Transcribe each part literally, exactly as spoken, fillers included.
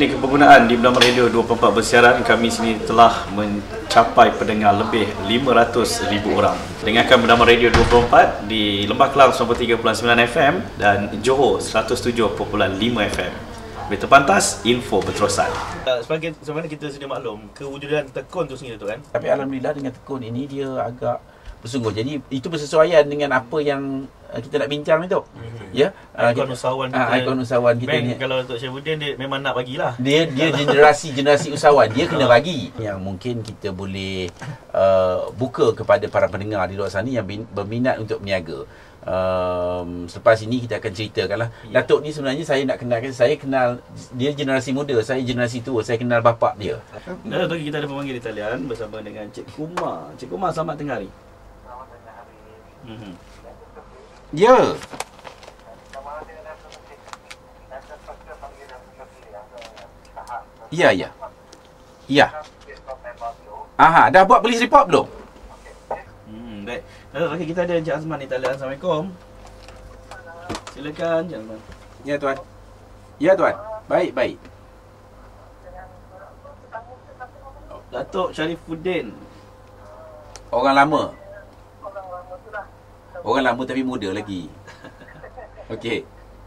Klinik Kepengguna di Bernama Radio dua puluh empat bersiaran. Kami sini telah mencapai pendengar lebih lima ratus ribu orang. Dengarkan Bernama Radio dua puluh empat di Lembah Kelang sembilan puluh tiga perpuluhan sembilan F M dan Johor seratus tujuh perpuluhan lima F M. Berita pantas, info berterusan. Sebagai sebenarnya kita sudah maklum kewujudan tekun tu sendiri tu kan. Tapi alhamdulillah dengan tekun ini dia agak bersungguh. Jadi itu bersesuaian dengan apa yang kita nak bincang itu. Mm-hmm. Ya, ikon usahawan kita. Ah, ikon usahawan kita ni. Kalau Tok Syafuddin dia memang nak bagilah. Dia dia generasi-generasi usahawan, dia kena bagi. Yang mungkin kita boleh uh, buka kepada para pendengar di luar sana yang berminat untuk berniaga. Um, selepas ini kita akan ceritakanlah. Ya. Datuk ni sebenarnya saya nak kenalkan, saya kenal dia generasi muda, saya generasi tua, saya kenal bapa dia. Dan Datuk kita ada pemanggil di talian bersama dengan Cik Kumar. Cik Kumar, selamat tengah hari. Selamat tengah hari. Mhm. Ya. Ya, ya. Ya. Aha, dah buat polis report belum? Hmm, baik. Okey, kita ada Encik Azman di talian. Assalamualaikum. Silakan Encik Azman. Ya, tuan. Ya, tuan. Baik, baik. Datuk Syafuddin. Orang lama. Orang lama tapi muda lagi. Okey.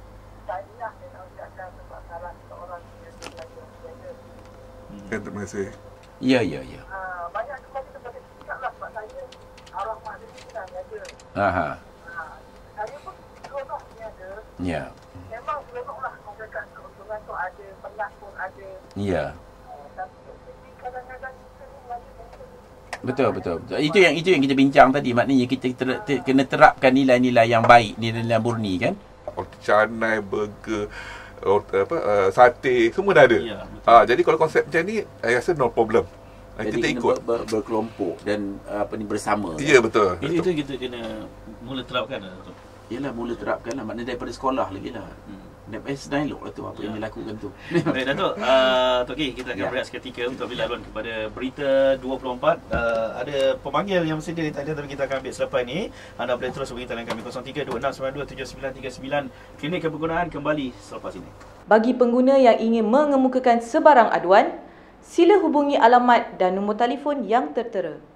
Okay, terima kasih. Ya, ya, ya. Banyak sekali sebagai sikap lah sebab saya arwah mak dia kita niaga. Aha. Saya pun seronok niaga. Ya. Memang seronok lah mengatakan keuntungan tu ada, penat pun ada. Ya. Tapi kadang-kadang kita ni lagi mungkin. Betul, betul, betul. Itu yang itu yang kita bincang tadi. Maknanya kita ter, ter, kena terapkan nilai-nilai yang baik, nilai-nilai murni kan? Roti canai, burger, roti, apa, uh, sate, semua dah ada. Ya, Ah, jadi kalau konsep macam ni, saya rasa no problem. Ah, Jadi kita kena ikut. Ber, ber, berkelompok dan uh, apa ni bersama. Ya, betul. Itu, betul. itu kita kena mula terapkan lah, Datuk. Yalah, mula terapkan lah. Maknanya daripada sekolah lagi lah. Hmm. Daripada sedang elok lah tu apa Ya. yang dilakukan tu. Baik Datuk, uh, Tok Ki, kita akan Ya. berehat seketika untuk bila laluan kepada berita dua puluh empat. Uh, ada pemanggil yang bersedia di talian tapi kita akan ambil selepas ini. Anda boleh terus hubungi talian kami kosong tiga dua enam sembilan dua tujuh sembilan tiga sembilan. Klinik Kepengguna kembali selepas ini. Bagi pengguna yang ingin mengemukakan sebarang aduan, sila hubungi alamat dan nombor telefon yang tertera.